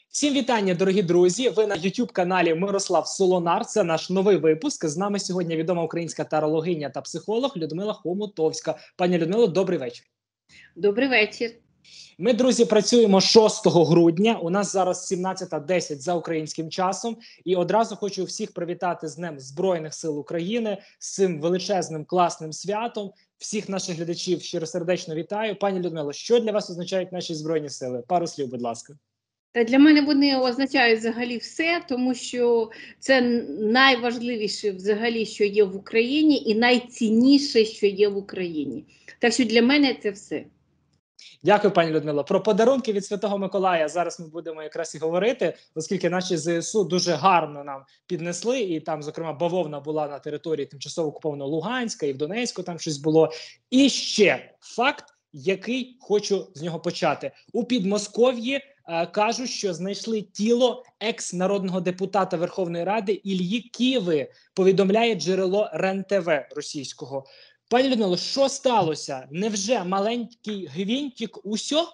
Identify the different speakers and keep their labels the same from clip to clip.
Speaker 1: Всім вітання, дорогі друзі! Ви на YouTube-каналі Мирослав Солонар. Це наш новий випуск. З нами сьогодні відома українська тарологиня та психолог Людмила Хомутовська. Пані Людмило, добрий вечір.
Speaker 2: Добрий вечір.
Speaker 1: Ми, друзі, працюємо 6 грудня. У нас зараз 17:10 за українським часом. І одразу хочу всіх привітати з Днем Збройних сил України, з цим величезним, класним святом. Всіх наших глядачів щиросердечно вітаю. Пані Людмило, що для вас означають наші Збройні сили? Пару слів, будь ласка.
Speaker 2: Та для мене вони означають взагалі все, тому що це найважливіше взагалі, що є в Україні, і найцінніше, що є в Україні. Так що для мене це все.
Speaker 1: Дякую, пані Людмило. Про подарунки від Святого Миколая зараз ми будемо якраз і говорити, оскільки наші ЗСУ дуже гарно нам піднесли, і там, зокрема, бавовна була на території тимчасово окупованого Луганська, і в Донецьку там щось було. І ще факт, який хочу з нього почати. У Підмосков'ї кажуть, що знайшли тіло екс-народного депутата Верховної Ради Іллі Киви, повідомляє джерело РЕН-ТВ російського. Пані Людмило, що сталося? Невже маленький гвинтик усьо?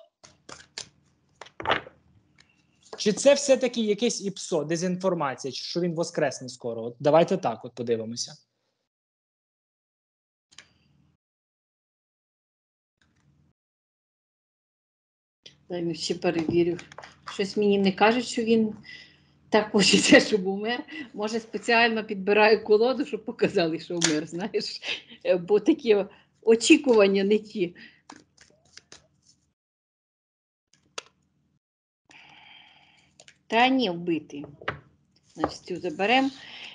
Speaker 1: Чи це все-таки якесь ІПСО, дезінформація, чи що він воскресне скоро? От давайте так от подивимося.
Speaker 2: Дай ще перевірю. Щось мені не кажуть, що він так хочеться, щоб умер. Може, спеціально підбираю колоду, щоб показали, що умер, знаєш. Бо такі очікування не ті. Та ні, вбитий. Значить, цю заберемо.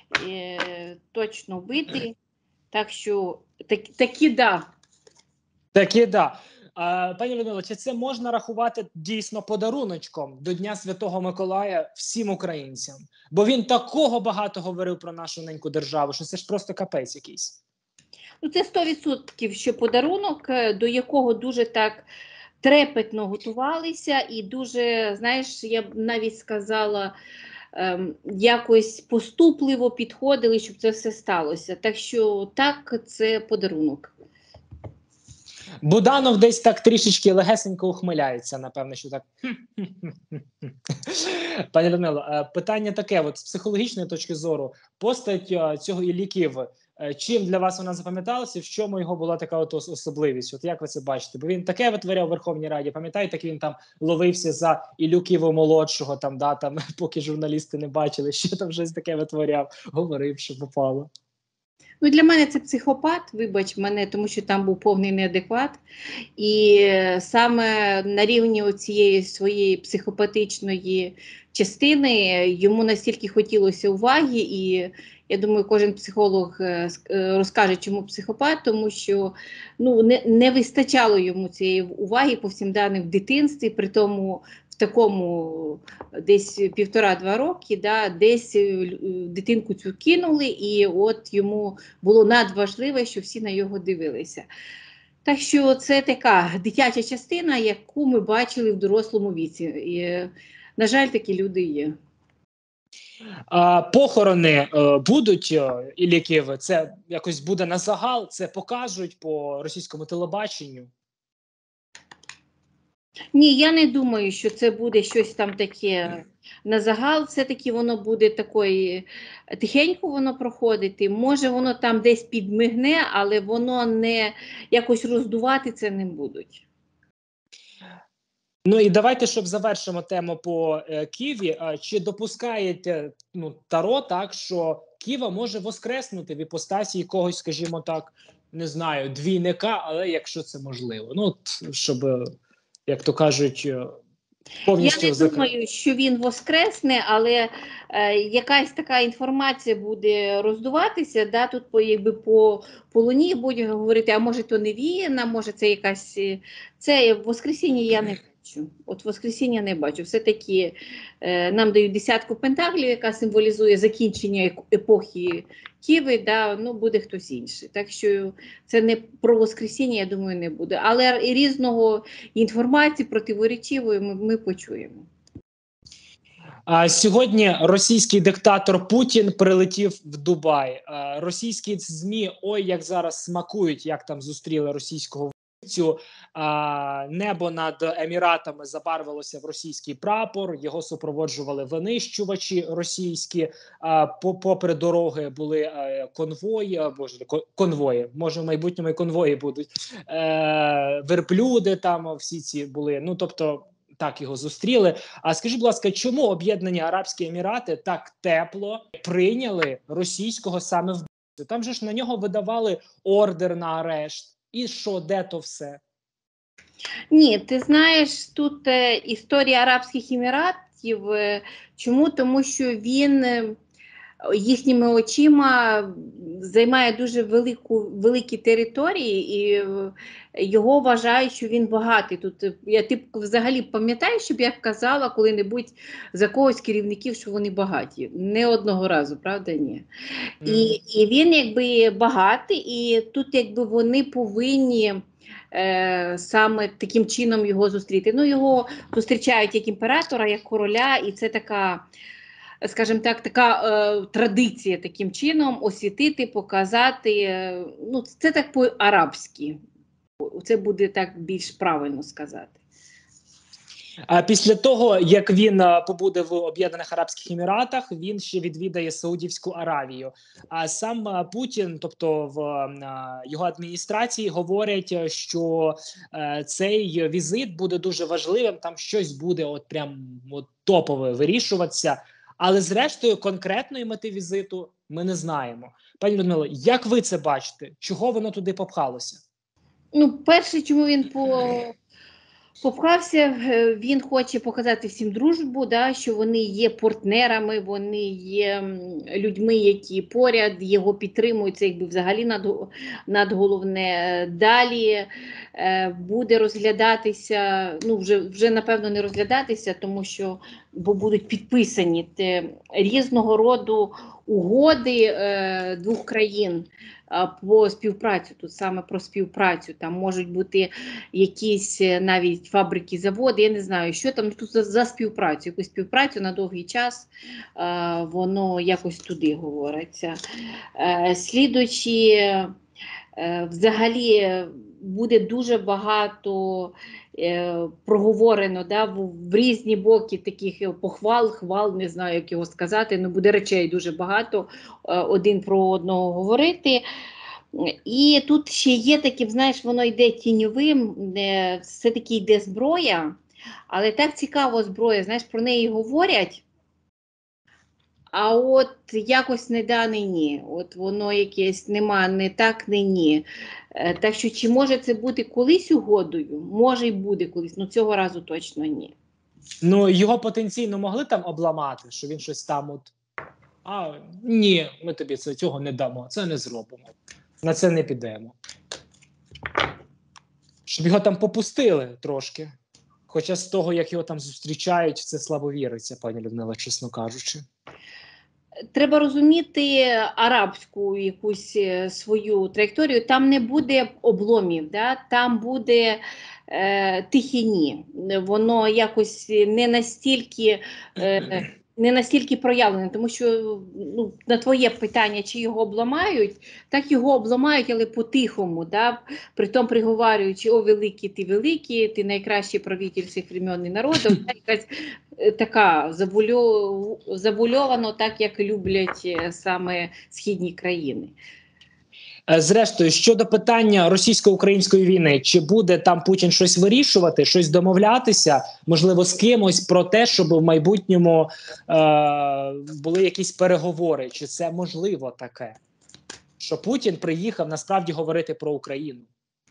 Speaker 2: Точно вбитий. Так що, такі да.
Speaker 1: Такі да. Пані Людмило, чи це можна рахувати дійсно подаруночком до Дня Святого Миколая всім українцям? Бо він такого багато говорив про нашу неньку державу, що це ж просто капець якийсь.
Speaker 2: Ну, це 100%, що подарунок, до якого дуже так трепетно готувалися і дуже, знаєш, я б навіть сказала, якось поступливо підходили, щоб це все сталося. Так що так, це подарунок.
Speaker 1: Буданов десь так трішечки легесенько ухмиляється, напевно, що так. Пані Людмило, питання таке, от з психологічної точки зору, постать цього Іллі Киви, чим для вас вона запам'яталася, в чому його була така от особливість? От як ви це бачите? Бо він таке витворяв у Верховній Раді, пам'ятаєте, як він там ловився за Іллю Киву молодшого, там, да, там, поки журналісти не бачили, що там щось таке витворяв, говорив, що попало.
Speaker 2: Ну, для мене це психопат, вибач мене, тому що там був повний неадекват. І саме на рівні цієї своєї психопатичної частини йому настільки хотілося уваги, і я думаю, кожен психолог розкаже, чому психопат, тому що ну, не вистачало йому цієї уваги по всім даним в дитинстві, при тому в такому десь 1,5-2 роки, да, десь дитинку цю кинули, і от йому було надважливо, що всі на його дивилися. Так що це така дитяча частина, яку ми бачили в дорослому віці. І, на жаль, такі люди є.
Speaker 1: Похорони будуть Іллі Киви? Це якось буде на загал? Це покажуть по російському телебаченню?
Speaker 2: Ні, я не думаю, що це буде щось там таке на загал. Все-таки воно буде такої, тихенько воно проходити. Може воно там десь підмигне, але воно не якось роздувати це не будуть.
Speaker 1: Ну і давайте, щоб завершимо тему по Киві. Чи допускаєте Таро так, що Кива може воскреснути в іпостасі якогось, скажімо так, не знаю, двійника, але якщо це можливо. Ну, щоб, як то кажуть, повністю...
Speaker 2: Я не думаю, що він воскресне, але якась така інформація буде роздуватися, да, тут якби по Луні будуть говорити, а може то не він, а може це якась... Це воскресіння я не бачу. От воскресіння не бачу. Все-таки нам дають 10 пентаклів, яка символізує закінчення епохи Киви, да, ну буде хтось інший. Так що це не про воскресіння, я думаю, не буде. Але і різного інформації противоречивої ми почуємо.
Speaker 1: Сьогодні російський диктатор Путін прилетів в Дубай. Російські ЗМІ, ой, як зараз смакують, як там зустріли російського небо над Еміратами забарвилося в російський прапор, його супроводжували винищувачі російські, попри дороги були конвої, може в майбутньому і конвої будуть, верблюди там всі ці були, ну тобто так його зустріли. А скажіть, будь ласка, чому Об'єднані Арабські Емірати так тепло прийняли російського саме в там же ж на нього видавали ордер на арешт. І що, де то все?
Speaker 2: Ні, ти знаєш, тут історія Арабських Еміратів. Чому? Тому що він їхніми очима займає дуже великі території, і його вважають, що він багатий. Тут ти взагалі пам'ятаєш, щоб я казала коли-небудь за когось керівників, що вони багаті? Не одного разу, правда? Ні. І він якби багатий, і тут якби вони повинні саме таким чином його зустріти. Ну, його зустрічають як імператора, як короля, і це така, скажімо так, така традиція таким чином освітити, показати. Ну, це так по-арабськи. Це буде так більш правильно сказати.
Speaker 1: А після того, як він побуде в Об'єднаних Арабських Еміратах, він ще відвідає Саудівську Аравію. А сам Путін, тобто в його адміністрації, говорять, що цей візит буде дуже важливим, там щось буде от прям от топове вирішуватися. Але зрештою конкретної мети візиту ми не знаємо. Пані Людмило, як ви це бачите? Чого воно туди попхалося?
Speaker 2: Ну, перше, чому він попхався, він хоче показати всім дружбу, да, що вони є партнерами, вони є людьми, які поряд, його підтримують, це якби взагалі надголовне. Далі буде розглядатися, ну вже напевно не розглядатися, тому що бо будуть підписані різного роду угоди двох країн по співпрацю, тут саме про співпрацю, там можуть бути якісь навіть фабрики, заводи, я не знаю, що там тут за співпрацю, якусь співпрацю на довгий час, воно якось туди говориться. Слідуючи, взагалі буде дуже багато проговорено, да, в різні боки таких хвал, не знаю, як його сказати, але буде речей дуже багато, один про одного говорити. І тут ще є таким, знаєш, воно йде тіньовим, все-таки йде зброя, але так цікаво зброя, знаєш, про неї говорять, а от якось не да, не ні. От воно якесь нема, не так, не ні. Так що чи може це бути колись угодою? Може й буде колись, але цього разу точно ні.
Speaker 1: Ну, його потенційно могли там обламати, що він щось там от, ні, ми тобі цього не дамо, це не зробимо. На це не підемо. Щоб його там попустили трошки. Хоча з того, як його там зустрічають, це слабо віриться, пані Людмила, чесно кажучи.
Speaker 2: Треба розуміти арабську якусь свою траєкторію. Там не буде обломів, да? Там буде тихіні. Воно якось не настільки проявлене, тому що ну, на твоє питання, чи його обламають, так його обламають, але по-тихому, да? Притом приговарюючи, о, великий, ти найкращий правитель всіх времен і народів, якась така забульовано, так як люблять саме східні країни.
Speaker 1: Зрештою, щодо питання російсько-української війни, чи буде там Путін щось вирішувати, щось домовлятися, можливо, з кимось про те, щоб в майбутньому були якісь переговори? Чи це можливо таке? Що Путін приїхав насправді говорити про Україну?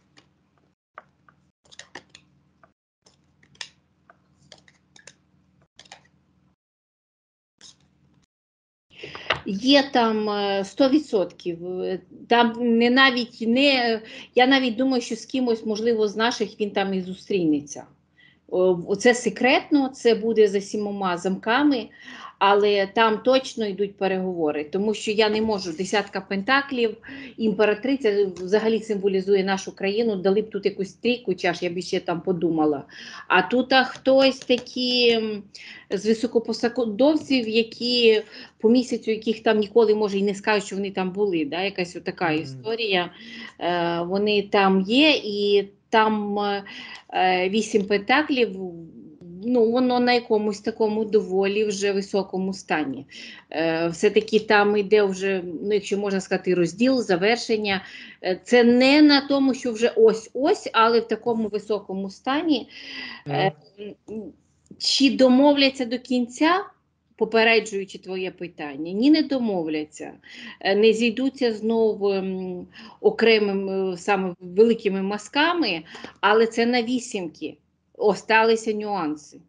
Speaker 2: Є там 100%. Там я навіть думаю, що з кимось, можливо, з наших він там і зустрінеться. Це секретно, це буде за 7 замками, але там точно йдуть переговори, тому що я не можу, 10 пентаклів, імператриця взагалі символізує нашу країну, дали б тут якусь трійку чаш, я б ще там подумала. А тут хтось такі з високопосадовців, які по місяцю, яких там ніколи, може, і не скажуть, що вони там були, да? Якась така історія, вони там є, і там 8 пентаклів, ну, воно на якомусь такому доволі вже високому стані. Все-таки там йде вже, ну, якщо можна сказати, розділ, завершення. Це не на тому, що вже ось-ось, але в такому високому стані. Чи домовляться до кінця, попереджуючи твоє питання? Ні, не домовляться. Не зійдуться знову окремими, саме великими мазками, але це на вісімки. Осталися нюанси.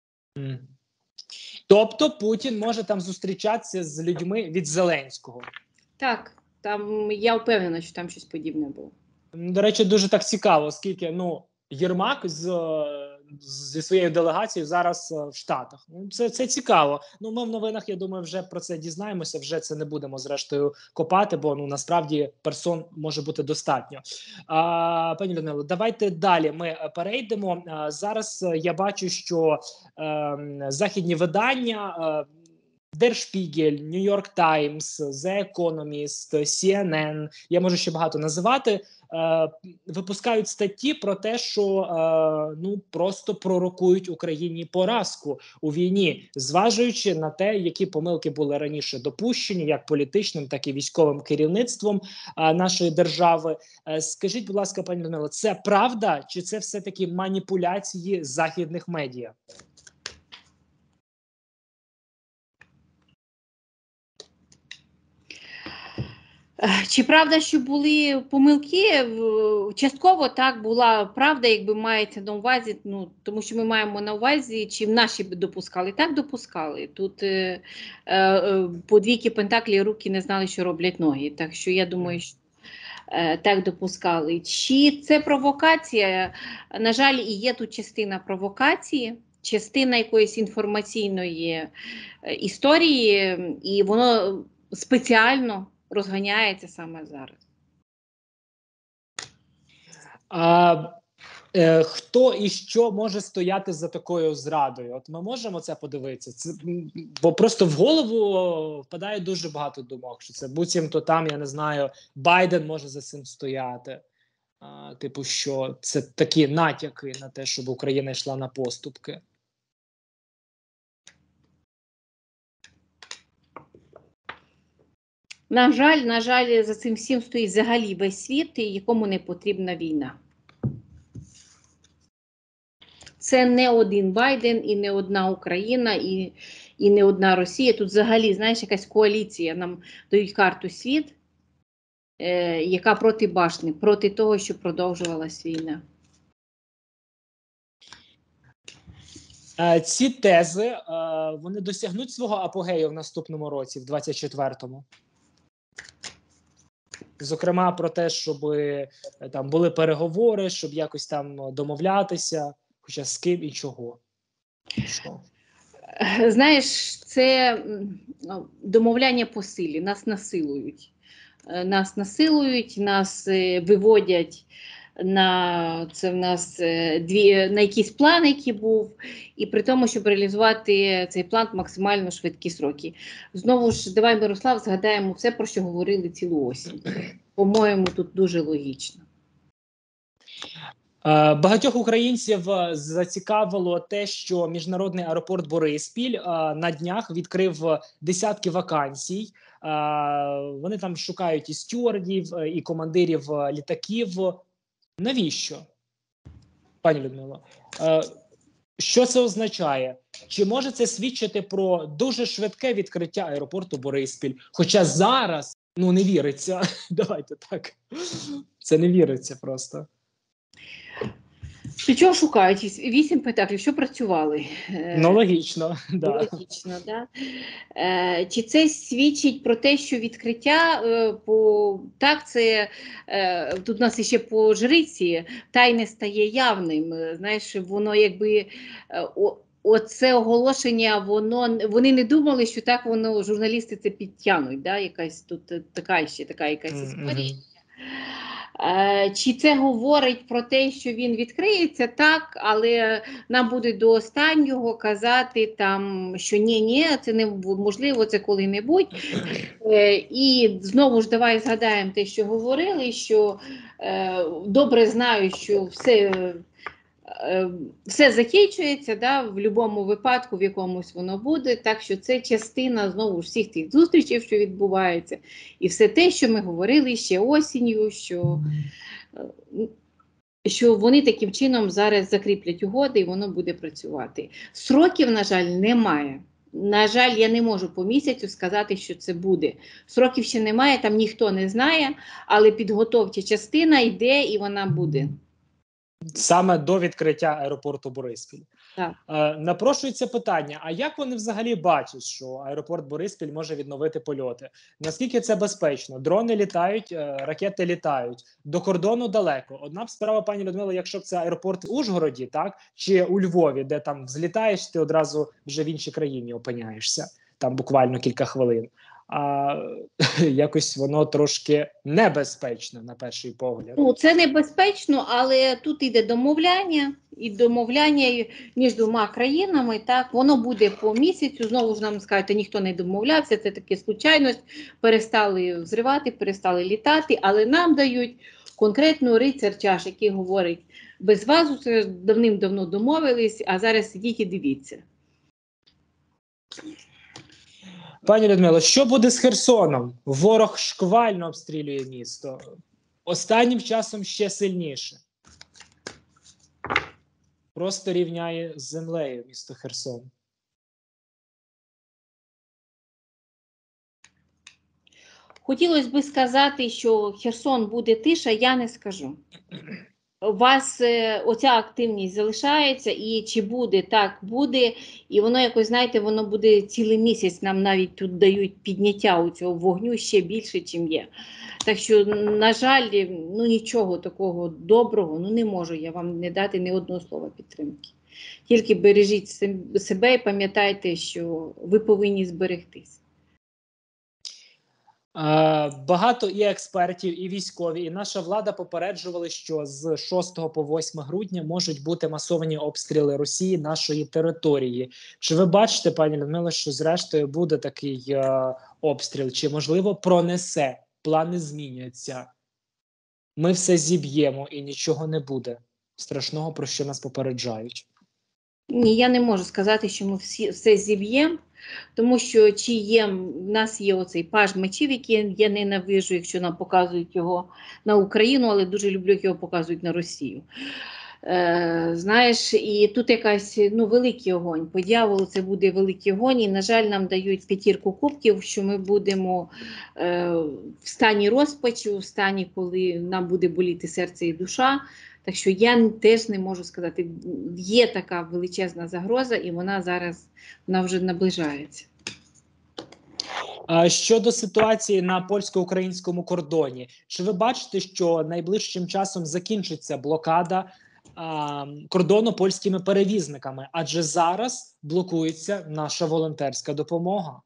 Speaker 1: Тобто Путін може там зустрічатися з людьми від Зеленського?
Speaker 2: Так, там я впевнена, що там щось подібне було.
Speaker 1: До речі, дуже так цікаво, оскільки, ну, Єрмак зі своєю делегацією зараз в Штатах. Ну, це цікаво. Ну, ми в новинах, я думаю, вже про це дізнаємося, вже це не будемо зрештою копати, бо, ну, насправді персон може бути достатньо. Пані Людмило, давайте далі ми перейдемо. Зараз я бачу, що західні видання Der Spiegel, New York Times, The Economist, CNN, я можу ще багато називати, випускають статті про те, що ну, просто пророкують Україні поразку у війні, зважуючи на те, які помилки були раніше допущені, як політичним, так і військовим керівництвом нашої держави. Скажіть, будь ласка, пані Людмило, це правда, чи це все-таки маніпуляції західних медіа?
Speaker 2: Чи правда, що були помилки? Частково так була правда, якби мається на увазі, ну, тому що ми маємо на увазі, чи наші б допускали. Так допускали. Тут по двійки пентаклів руки не знали, що роблять ноги. Так що я думаю, що так допускали. Чи це провокація? На жаль, і є тут частина провокації, частина якоїсь інформаційної історії, і воно спеціально розганяється саме зараз.
Speaker 1: Хто і що може стояти за такою зрадою? От ми можемо це подивитися? Бо просто в голову впадає дуже багато думок, що це буцімто там, я не знаю, Байден може за цим стояти. Типу, що це такі натяки на те, щоб Україна йшла на поступки.
Speaker 2: На жаль, за цим всім стоїть взагалі весь світ, якому не потрібна війна. Це не один Байден, і не одна Україна, і не одна Росія. Тут взагалі, знаєш, якась коаліція. Нам дають карту світ, яка проти башни, проти того, щоб продовжувалась війна.
Speaker 1: Ці тези, вони досягнуть свого апогею в наступному році, в 24-му? Зокрема, про те, щоб там були переговори, щоб якось там домовлятися, хоча з ким і чого. Що?
Speaker 2: Знаєш, це домовляння по силі, нас насилують. Нас виводять на це в нас на якийсь план, який був, і при тому, щоб реалізувати цей план в максимально швидкі сроки. Знову ж, давай, Мирослав, згадаємо все, про що говорили цілу осінь. По-моєму, тут дуже логічно.
Speaker 1: Багатьох українців зацікавило те, що міжнародний аеропорт Бориспіль на днях відкрив десятки вакансій. Вони там шукають і стюардів, і командирів літаків. Навіщо, пані Людмило? Що це означає? Чи може це свідчити про дуже швидке відкриття аеропорту Бориспіль? Хоча зараз, ну, не віриться. Давайте так. Це не віриться просто.
Speaker 2: Чого шукають? 8 пентаклів, що працювали?
Speaker 1: Ну, логічно, да.
Speaker 2: Логічно, да. Чи це свідчить про те, що відкриття, так, це, тут у нас ще по жриці, тайне стає явним, знаєш, воно якби, оце оголошення, вони не думали, що так воно, журналісти це підтягнуть, да, якась тут така якась історія. Чи це говорить про те, що він відкриється? Так, але нам буде до останнього казати, там, що ні, це неможливо, це коли-небудь. І знову ж давай згадаємо те, що говорили, що добре знаю, що все закінчується, да, в будь-якому випадку, в якомусь воно буде, так що це частина знову ж всіх тих зустрічей, що відбуваються, і все те, що ми говорили ще осінню, що вони таким чином зараз закріплять угоди і воно буде працювати. Сроків, на жаль, немає. На жаль, я не можу по місяцю сказати, що це буде. Сроків ще немає, там ніхто не знає, але підготовча частина йде і вона буде.
Speaker 1: Саме до відкриття аеропорту Бориспіль.
Speaker 2: Так.
Speaker 1: Напрошується питання, а як вони взагалі бачать, що аеропорт Бориспіль може відновити польоти? Наскільки це безпечно? Дрони літають, ракети літають, до кордону далеко. Одна б справа, пані Людмила, якщо б це аеропорт в Ужгороді, так, чи у Львові, де там взлітаєш, ти одразу вже в іншій країні опиняєшся, там буквально кілька хвилин. А якось воно трошки небезпечно на перший погляд.
Speaker 2: Ну, це небезпечно, але тут іде домовляння, і домовляння між двома країнами, так, воно буде по місяцю, знову ж нам скажете, ніхто не домовлявся, це таке случайність, перестали взривати, перестали літати, але нам дають конкретну рицар чаш, який говорить, без вас це давним-давно домовились, а зараз сидіть і дивіться.
Speaker 1: Пані Людмило, що буде з Херсоном? Ворог шквально обстрілює місто. Останнім часом ще сильніше. Просто рівняє з землею місто Херсон.
Speaker 2: Хотілося б сказати, що Херсон буде тиша, я не скажу. У вас оця активність залишається, і чи буде, так буде, і воно якось, знаєте, воно буде цілий місяць, нам навіть тут дають підняття у цього вогню ще більше, чим є. Так що, на жаль, ну нічого такого доброго, ну не можу я вам не дати ні одного слова підтримки. Тільки бережіть себе і пам'ятайте, що ви повинні зберегтись.
Speaker 1: Багато і експертів, і військові, і наша влада попереджували, що з 6 по 8 грудня можуть бути масовані обстріли Росії нашої території. Чи ви бачите, пані Людмила, що зрештою буде такий обстріл? Чи, можливо, пронесе? Плани зміняться. Ми все зіб'ємо і нічого не буде страшного, про що нас попереджають.
Speaker 2: Ні, я не можу сказати, що ми все зіб'ємо, тому що в нас є оцей паж мечів, який я ненавижу, якщо нам показують його на Україну, але дуже люблю, як його показують на Росію. Знаєш, і тут якась, великий огонь. По дьяволу це буде великий огонь, і, на жаль, нам дають 5 кубків, що ми будемо в стані розпачу, в стані, коли нам буде боліти серце і душа. Так що я теж не можу сказати, є така величезна загроза, і вона вже наближається.
Speaker 1: Щодо ситуації на польсько-українському кордоні, чи ви бачите, що найближчим часом закінчиться блокада кордону польськими перевізниками? Адже зараз блокується наша волонтерська допомога.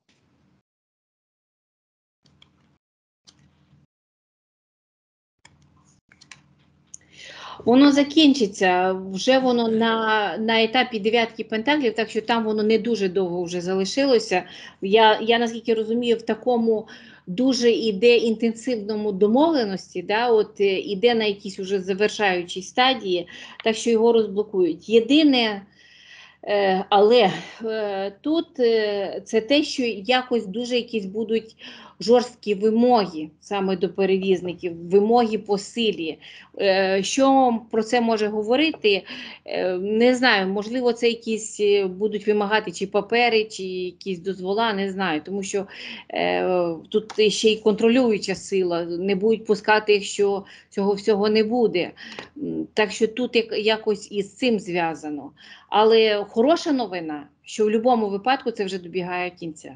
Speaker 2: Воно закінчиться, вже воно на етапі 9 пентаклів, так що там воно не дуже довго вже залишилося. Я наскільки розумію, в такому дуже іде інтенсивному домовленості, іде на якійсь уже завершаючій стадії, так що його розблокують. Єдине, але тут це те, що якось дуже якісь будуть жорсткі вимоги саме до перевізників, вимоги по силі. Що про це може говорити? Не знаю, можливо, це якісь будуть вимагати чи папери, чи якісь дозвола, не знаю, тому що тут ще й контролююча сила, не будуть пускати, якщо цього всього не буде. Так що тут якось із цим зв'язано. Але хороша новина, що в будь-якому випадку це вже добігає кінця.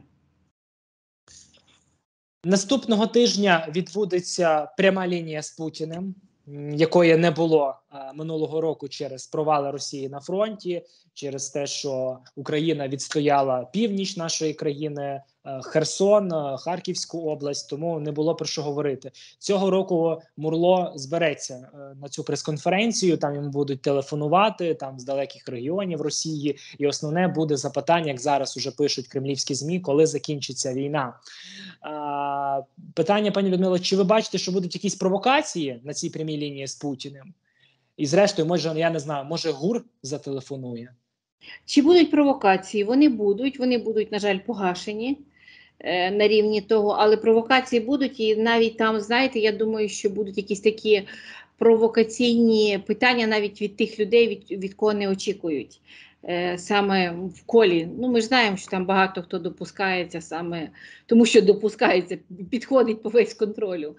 Speaker 1: Наступного тижня відбудеться пряма лінія з Путіним, якої не було минулого року через провали Росії на фронті, через те, що Україна відстояла північ нашої країни Херсон, Харківську область, тому не було про що говорити. Цього року Мурло збереться на цю прес-конференцію, там йому будуть телефонувати, там з далеких регіонів Росії, і основне буде запитання, як зараз уже пишуть кремлівські ЗМІ, коли закінчиться війна. Питання, пані Людмило, чи ви бачите, що будуть якісь провокації на цій прямій лінії з Путіним? І зрештою, може, я не знаю, може ГУР зателефонує?
Speaker 2: Чи будуть провокації? Вони будуть, на жаль, погашені на рівні того, але провокації будуть, і навіть там, знаєте, я думаю, що будуть якісь такі провокаційні питання навіть від тих людей, від кого не очікують. Саме в колі. Ну, ми ж знаємо, що там багато хто допускається саме, тому що допускається, підходить по весь контролю.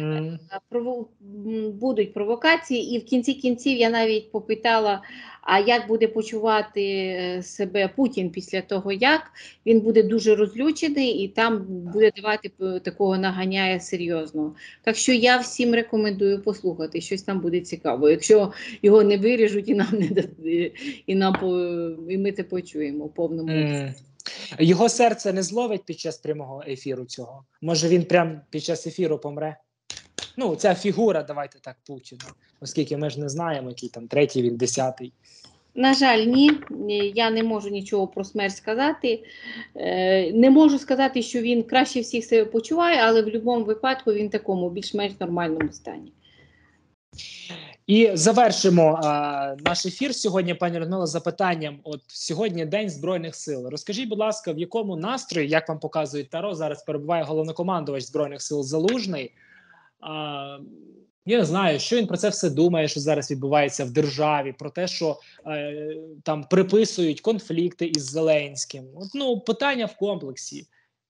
Speaker 2: Будуть провокації, і в кінці кінців я навіть попитала, а як буде почувати себе Путін після того, як він буде дуже розлючений і там буде давати такого наганяя серйозного. Так що я всім рекомендую послухати, щось там буде цікаво. Якщо його не виріжуть і ми це почуємо в повному.
Speaker 1: Його серце не зловить під час прямого ефіру цього? Може він прямо під час ефіру помре? Ну, ця фігура, давайте так, Путіна. Оскільки ми ж не знаємо, який там третій, він 10-й.
Speaker 2: На жаль, ні. Я не можу нічого про смерть сказати. Не можу сказати, що він краще всіх себе почуває, але в будь-якому випадку він в такому більш-менш нормальному стані.
Speaker 1: І завершимо наш ефір сьогодні, пані Людмила, запитанням. От сьогодні День Збройних сил. Розкажіть, будь ласка, в якому настрої, як вам показують Таро, зараз перебуває головнокомандувач Збройних сил Залужний. Я не знаю, що він про це все думає, що зараз відбувається в державі, про те, що там приписують конфлікти із Зеленським. От, ну, питання в комплексі.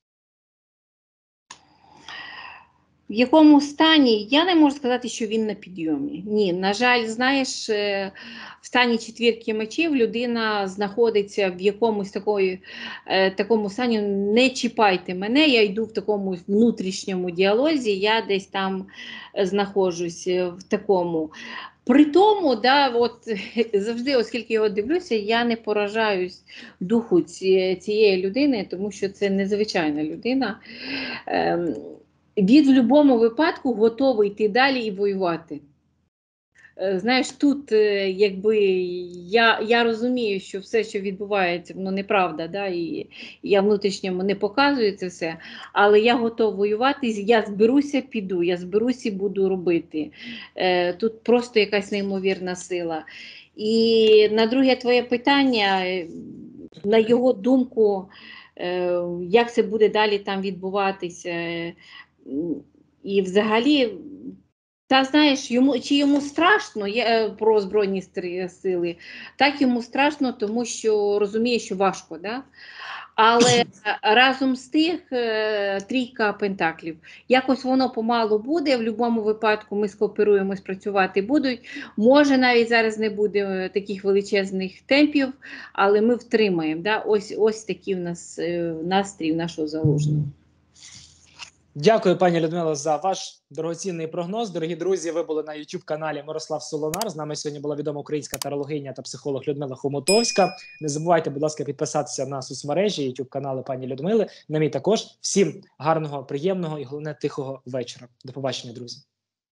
Speaker 2: В якому стані? Я не можу сказати, що він на підйомі. Ні, на жаль, знаєш, в стані четвірки мечів людина знаходиться в якомусь такому стані, не чіпайте мене, я йду в такому внутрішньому діалозі, я десь там знаходжусь в такому. При тому, да, от, завжди, оскільки його дивлюся, я не поражаюсь духу цієї людини, тому що це незвичайна людина. Він в будь-якому випадку готовий йти далі і воювати. Знаєш, тут якби я розумію, що все, що відбувається, воно неправда, да, і я внутрішньому не показую це все, але я готова воювати, я зберуся, піду, я зберуся і буду робити. Тут просто якась неймовірна сила. І на друге твоє питання, на його думку, як це буде далі там відбуватися, і взагалі, та знаєш, чи йому страшно про Збройні сили, так йому страшно, тому що розуміє, що важко, да? Але разом з тих трійка пентаклів. Якось воно помалу буде, в будь-якому випадку ми скооперуємось, працювати будуть. Може навіть зараз не буде таких величезних темпів, але ми втримаємо. Да? Ось такий в нас настрій нашого Залужного.
Speaker 1: Дякую, пані Людмила, за ваш дорогоцінний прогноз. Дорогі друзі, ви були на YouTube-каналі Мирослав Солонар. З нами сьогодні була відома українська тарологиня та психолог Людмила Хомутовська. Не забувайте, будь ласка, підписатися на соцмережі, YouTube-канали пані Людмили. На мій також. Всім гарного, приємного і, головне, тихого вечора. До побачення, друзі.